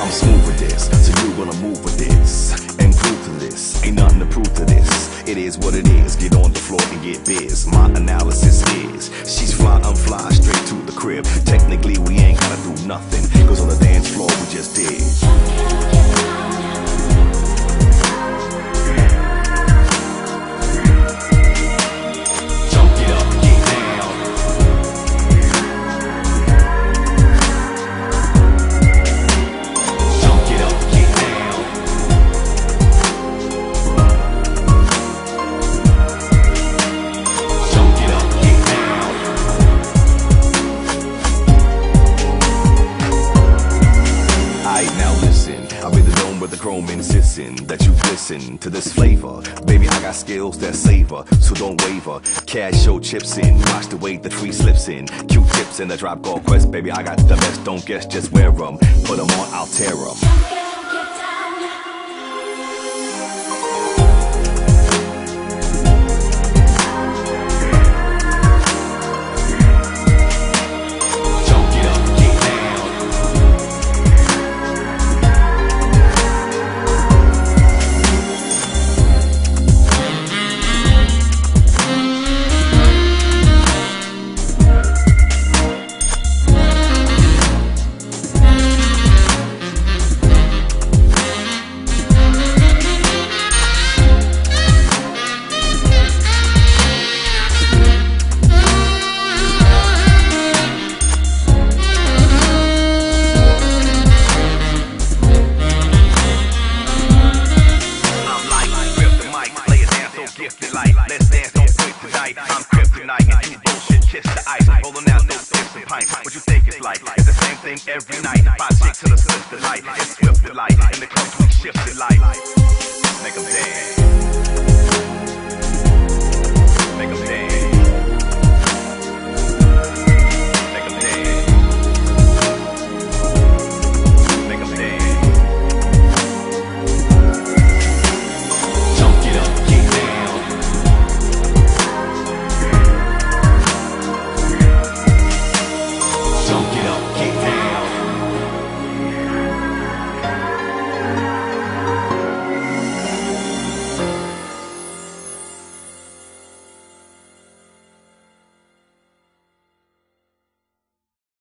I'm smooth with this, so you gonna move with this and prove to this. Ain't nothing to prove to this. It is what it is. Get on the floor and get biz. My analysis is she's fly, I'm fly, straight to the crib. Technically, we ain't gotta do nothing, cause on the dance floor we just did. That you listen to this flavor. Baby, I got skills that savor, so don't waver. Cash your chips in, watch the way the tree slips in. Q-tips in the drop gold quest, baby, I got the best, don't guess, just wear them. Put them on, I'll tear them. Every night, 5, 6 to the swift delight. It's swift delight, in the club we shift the light. Make them dance. Make them dance.